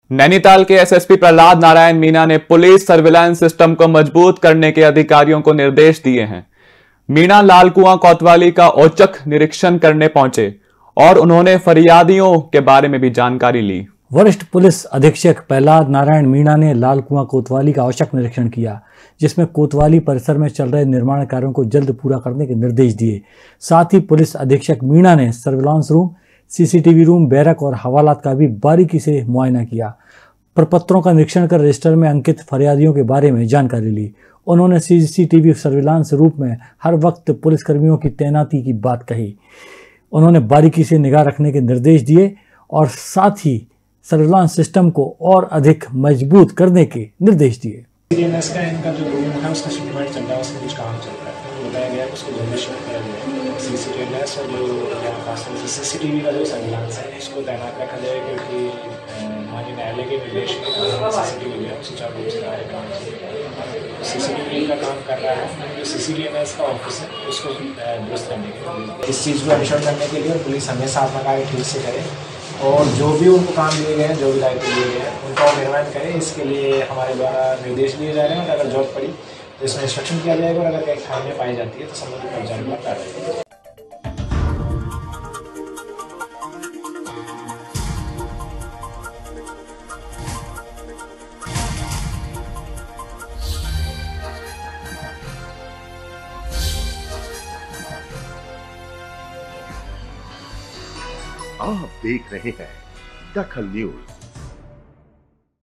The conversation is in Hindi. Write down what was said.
नैनीताल के एसएसपी प्रहलाद नारायण मीणा ने पुलिस सर्विलांस सिस्टम को मजबूत करने के अधिकारियों को निर्देश दिए हैं। मीणा लालकुआं कोतवाली का औचक निरीक्षण करने पहुंचे और उन्होंने फरियादियों के बारे में भी जानकारी ली। वरिष्ठ पुलिस अधीक्षक प्रहलाद नारायण मीणा ने लालकुआं कोतवाली का औचक निरीक्षण किया, जिसमें कोतवाली परिसर में चल रहे निर्माण कार्यों को जल्द पूरा करने के निर्देश दिए। साथ ही पुलिस अधीक्षक मीणा ने surveillance room, CCTV room, barrack और हवालात का भी बारीकी से मुआयना किया। प्रपत्रों का निरीक्षण कर रजिस्टर में अंकित फरियादियों के बारे में जानकारी ली। उन्होंने सीसीटीवी सर्विलांस रूप में हर वक्त पुलिसकर्मियों की तैनाती की बात कही। उन्होंने बारीकी से निगाह रखने के निर्देश दिए और साथ ही सर्विलांस सिस्टम को और अधिक मजबूत करने के निर्देश दिए। सीडीएमएस का इनका जो रूम है उसका शिपमेंट चल रहा है, उसमें कुछ काम चल रहा है, बताया गया है उसको जल्दी शुरू किया जाए। सीसीटीएमएस और जो यहाँ पास में सीसीटीवी का जो सर्विलांस है उसको तैनात रखा जाए, क्योंकि माननीय न्यायालय के निर्देश के सीसीटीवी है सुचारू रूप से कार्य काम चल सीसीटीवी का काम कर रहा है। जो सीसीटीएमएस का ऑफिस है उसको दुरुस्त करने के लिए, इस चीज़ को अनुसरण करने के लिए पुलिस हमेशा अपना कार्य ठीक से करे और जो भी उनको काम दिए गए हैं, जो भी दायित्व दिए गए हैं उनका निर्वहन करें। इसके लिए हमारे द्वारा निर्देश दिए जा रहे हैं और अगर जरूरत पड़ी तो इसमें इंस्ट्रक्शन किया जाएगा और अगर कहीं खामियां पाई जाती है तो संबंधित कर्मचारी पर कार्रवाई। आप देख रहे हैं दखल न्यूज।